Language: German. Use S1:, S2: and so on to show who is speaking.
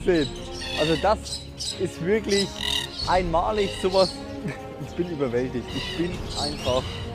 S1: Also das ist wirklich einmalig, sowas. Ich bin überwältigt. Ich bin einfach